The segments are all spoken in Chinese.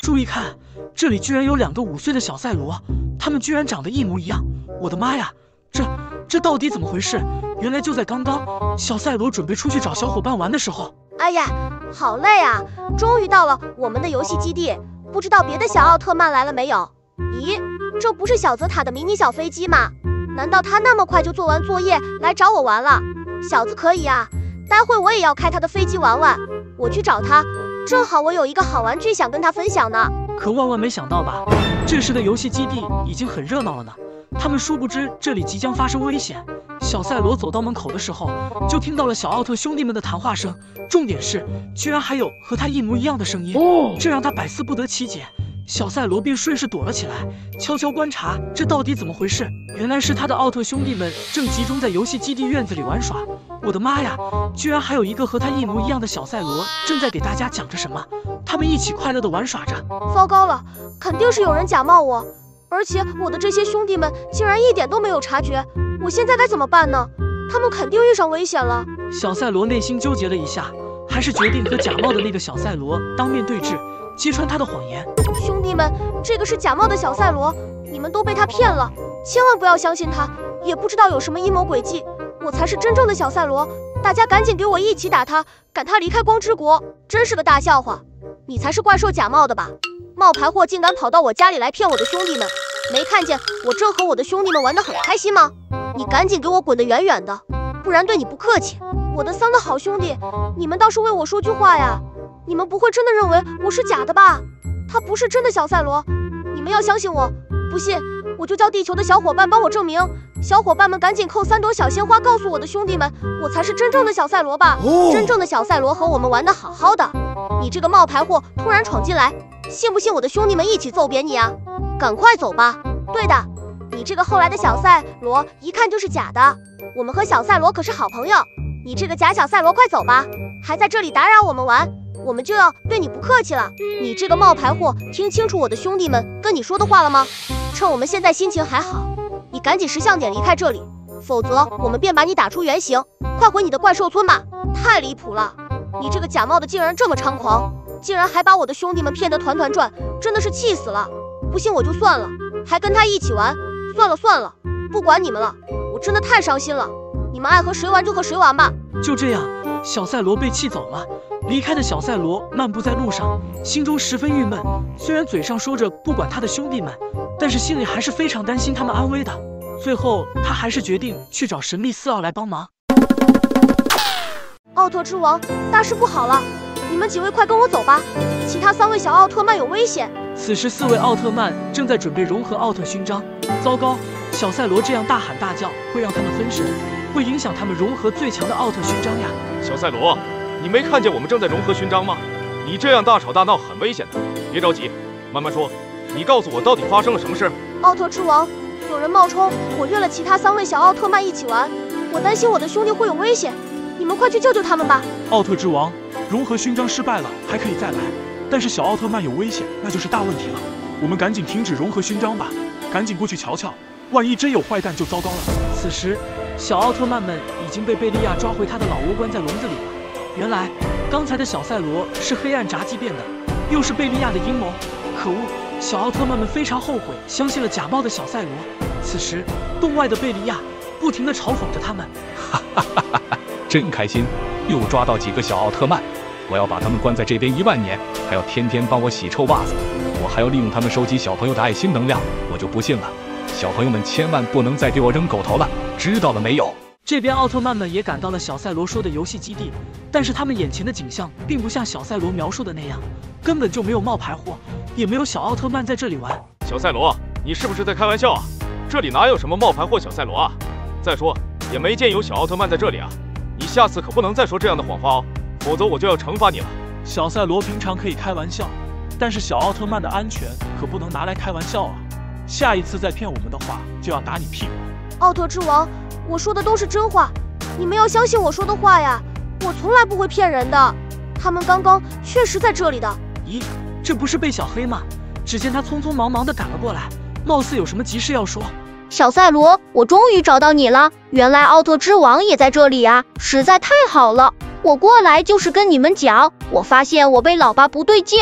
注意看，这里居然有2个5岁的小赛罗，他们居然长得一模一样！我的妈呀，这到底怎么回事？原来就在刚刚，小赛罗准备出去找小伙伴玩的时候。 哎呀，好累啊！终于到了我们的游戏基地，不知道别的小奥特曼来了没有？咦，这不是小泽塔的迷你小飞机吗？难道他那么快就做完作业来找我玩了？小子可以啊，待会我也要开他的飞机玩玩。我去找他，正好我有一个好玩具想跟他分享呢。 可万万没想到吧，这时的游戏基地已经很热闹了呢。他们殊不知这里即将发生危险。小赛罗走到门口的时候，就听到了小奥特兄弟们的谈话声，重点是居然还有和他一模一样的声音，这让他百思不得其解。小赛罗便顺势躲了起来，悄悄观察这到底怎么回事。原来是他的奥特兄弟们正集中在游戏基地院子里玩耍。我的妈呀，居然还有一个和他一模一样的小赛罗正在给大家讲着什么，他们一起快乐地玩耍着。 糟糕了，肯定是有人假冒我，而且我的这些兄弟们竟然一点都没有察觉，我现在该怎么办呢？他们肯定遇上危险了。 小赛罗内心纠结了一下，还是决定和假冒的那个小赛罗当面对质，揭穿他的谎言。 兄弟们，这个是假冒的小赛罗，你们都被他骗了，千万不要相信他，也不知道有什么阴谋诡计，我才是真正的小赛罗，大家赶紧给我一起打他，赶他离开光之国，真是个大笑话。你才是怪兽假冒的吧？冒牌货竟敢跑到我家里来骗我的兄弟们，没看见我正和我的兄弟们玩得很开心吗？你赶紧给我滚得远远的，不然对你不客气。我的3个好兄弟，你们倒是为我说句话呀！你们不会真的认为我是假的吧？他不是真的小赛罗，你们要相信我，不信我就叫地球的小伙伴帮我证明。小伙伴们赶紧扣3朵小鲜花，告诉我的兄弟们，我才是真正的小赛罗吧！真正的小赛罗和我们玩得好好的，你这个冒牌货突然闯进来，信不信我的兄弟们一起揍扁你啊？赶快走吧！对的，你这个后来的小赛罗一看就是假的，我们和小赛罗可是好朋友，你这个假小赛罗快走吧，还在这里打扰我们玩，我们就要对你不客气了。你这个冒牌货，听清楚我的兄弟们跟你说的话了吗？趁我们现在心情还好，你赶紧识相点离开这里，否则我们便把你打出原形。快回你的怪兽村吧！太离谱了，你这个假冒的竟然这么猖狂，竟然还把我的兄弟们骗得团团转，真的是气死了。不信我就算了，还跟他一起玩，算了，不管你们了，我真的太伤心了。你们爱和谁玩就和谁玩吧。 就这样，小赛罗被气走了。离开的小赛罗漫步在路上，心中十分郁闷。虽然嘴上说着不管他的兄弟们，但是心里还是非常担心他们安危的。最后，他还是决定去找神秘四奥来帮忙。 奥特之王，大事不好了！你们几位快跟我走吧，其他3位小奥特曼有危险。 此时4位奥特曼正在准备融合奥特勋章。糟糕，小赛罗这样大喊大叫会让他们分神，会影响他们融合最强的奥特勋章呀！ 小赛罗，你没看见我们正在融合勋章吗？你这样大吵大闹很危险的，别着急，慢慢说。你告诉我到底发生了什么事？ 奥特之王，有人冒充我约了其他3位小奥特曼一起玩，我担心我的兄弟会有危险，你们快去救救他们吧！ 奥特之王，融合勋章失败了，还可以再来，但是小奥特曼有危险，那就是大问题了。我们赶紧停止融合勋章吧，赶紧过去瞧瞧，万一真有坏蛋就糟糕了。 此时，小奥特曼们已经被贝利亚抓回他的老窝，关在笼子里了。原来，刚才的小赛罗是黑暗杂技变的，又是贝利亚的阴谋。可恶！小奥特曼们非常后悔，相信了假冒的小赛罗。此时，洞外的贝利亚不停地嘲讽着他们。 哈哈哈哈！真开心，又抓到几个小奥特曼，我要把他们关在这边1万年，还要天天帮我洗臭袜子，我还要利用他们收集小朋友的爱心能量，我就不信了。小朋友们千万不能再对我扔狗头了，知道了没有？ 这边奥特曼们也赶到了小赛罗说的游戏基地，但是他们眼前的景象并不像小赛罗描述的那样，根本就没有冒牌货，也没有小奥特曼在这里玩。 小赛罗，你是不是在开玩笑啊？这里哪有什么冒牌货小赛罗啊？再说也没见有小奥特曼在这里啊！你下次可不能再说这样的谎话哦，否则我就要惩罚你了。 小赛罗平常可以开玩笑，但是小奥特曼的安全可不能拿来开玩笑啊！下一次再骗我们的话，就要打你屁股。 奥特之王，我说的都是真话，你们要相信我说的话呀！我从来不会骗人的，他们刚刚确实在这里的。 咦，这不是贝小黑吗？只见他匆匆忙忙地赶了过来，貌似有什么急事要说。 小赛罗，我终于找到你了，原来奥特之王也在这里啊，实在太好了！我过来就是跟你们讲，我发现我被老爸不对劲，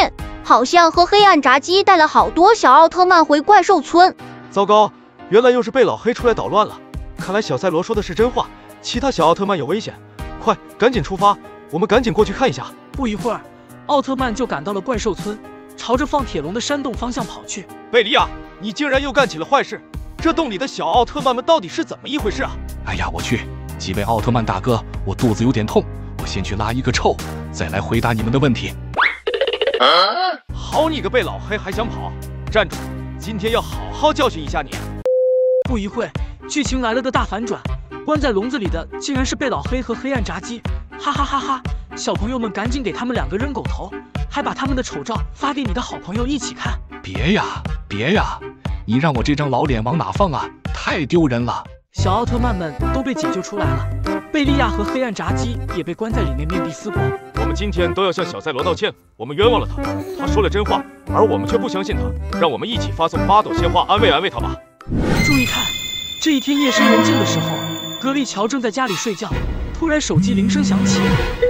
好像和黑暗炸鸡带了好多小奥特曼回怪兽村。 糟糕，原来又是被老黑出来捣乱了。看来小赛罗说的是真话，其他小奥特曼有危险，快，赶紧出发，我们赶紧过去看一下。 不一会儿，奥特曼就赶到了怪兽村，朝着放铁笼的山洞方向跑去。 贝利亚，你竟然又干起了坏事！这洞里的小奥特曼们到底是怎么一回事啊？ 哎呀，我去！几位奥特曼大哥，我肚子有点痛，我先去拉一个臭，再来回答你们的问题。 好你个被老黑还想跑！站住！今天要好好教训一下你。 不一会，剧情来了个大反转，关在笼子里的竟然是被老黑和黑暗炸鸡！哈哈哈哈！小朋友们赶紧给他们两个扔狗头，还把他们的丑照发给你的好朋友一起看。 别呀，别呀！你让我这张老脸往哪放啊？太丢人了！ 小奥特曼们都被解救出来了，贝利亚和黑暗炸鸡也被关在里面面壁思过。 我们今天都要向小赛罗道歉，我们冤枉了他，他说了真话，而我们却不相信他，让我们一起发送8朵鲜花安慰安慰他吧。 注意看，这一天夜深人静的时候，格力乔正在家里睡觉，突然手机铃声响起。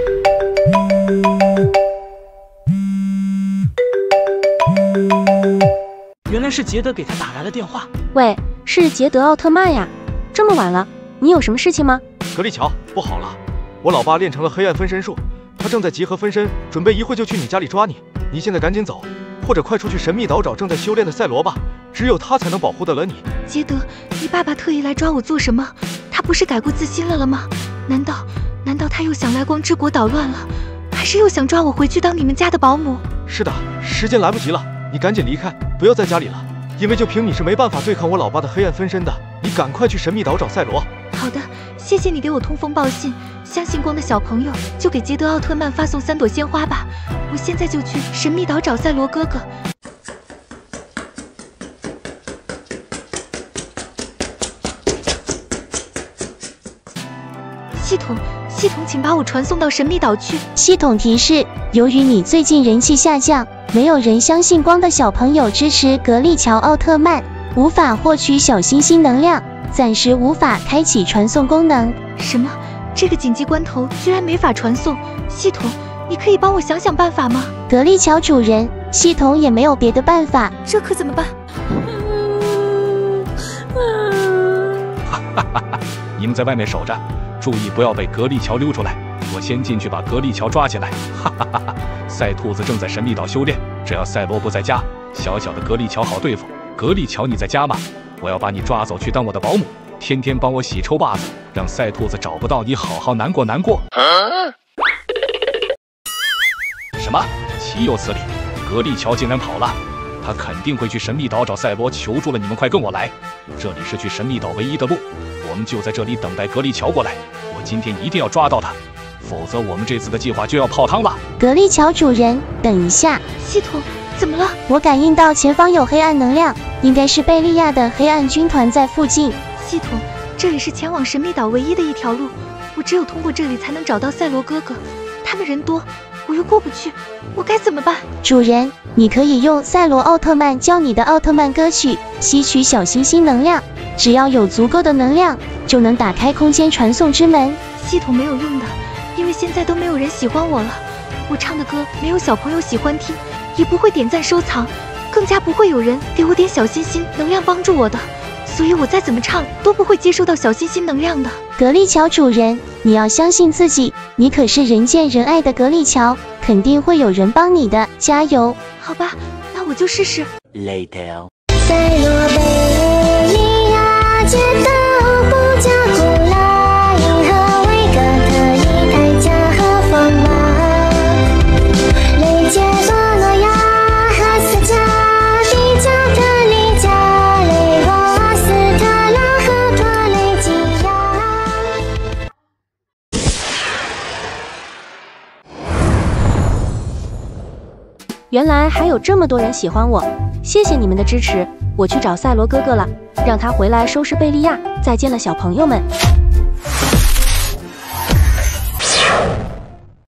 原来是杰德给他打来了电话。 喂，是杰德奥特曼呀，这么晚了，你有什么事情吗？ 格力乔，不好了，我老爸练成了黑暗分身术，他正在集合分身，准备一会就去你家里抓你。你现在赶紧走，或者快出去神秘岛找正在修炼的赛罗吧，只有他才能保护得了你。 杰德，你爸爸特意来抓我做什么？他不是改过自新了吗？难道他又想来光之国捣乱了？还是又想抓我回去当你们家的保姆？ 是的，时间来不及了，你赶紧离开，不要在家里了，因为就凭你是没办法对抗我老爸的黑暗分身的。你赶快去神秘岛找赛罗。 好的，谢谢你给我通风报信。相信光的小朋友就给杰德奥特曼发送3朵鲜花吧，我现在就去神秘岛找赛罗哥哥。系统，请把我传送到神秘岛去。 系统提示：由于你最近人气下降，没有人相信光的小朋友支持格力乔奥特曼，无法获取小星星能量，暂时无法开启传送功能。 什么？这个紧急关头居然没法传送？系统，你可以帮我想想办法吗？ 格力乔主人，系统也没有别的办法。 这可怎么办？ 你们在外面守着，注意不要被格力乔溜出来。我先进去把格力乔抓起来。哈哈哈哈！赛兔子正在神秘岛修炼，只要赛罗不在家，小小的格力乔好对付。格力乔，你在家吗？我要把你抓走去当我的保姆，天天帮我洗臭袜子，让赛兔子找不到你，好好难过。什么？岂有此理！格力乔竟然跑了，他肯定会去神秘岛找赛罗求助了。你们快跟我来，这里是去神秘岛唯一的路，我们就在这里等待格力乔过来。我今天一定要抓到他，否则我们这次的计划就要泡汤了。 格力乔主人，等一下。 系统，怎么了？ 我感应到前方有黑暗能量，应该是贝利亚的黑暗军团在附近。 系统，这里是前往神秘岛唯一的一条路，我只有通过这里才能找到赛罗哥哥，他们人多，我又过不去，我该怎么办？ 主人，你可以用赛罗奥特曼教你的奥特曼歌曲，吸取小星星能量，只要有足够的能量，就能打开空间传送之门。 系统没有用的，因为现在都没有人喜欢我了，我唱的歌没有小朋友喜欢听，也不会点赞收藏，更加不会有人给我点小心心能量帮助我的，所以我再怎么唱都不会接收到小心心能量的。 格力乔主人，你要相信自己，你可是人见人爱的格力乔，肯定会有人帮你的，加油！ 好吧，那我就试试。 Later。 赛罗贝利亚街道不加古拉，银河维格特伊泰加和风马，雷杰索诺亚哈斯加比加特利加雷罗阿斯特拉和托雷基亚。 原来还有这么多人喜欢我，谢谢你们的支持。我去找赛罗哥哥了，让他回来收拾贝利亚。再见了，小朋友们。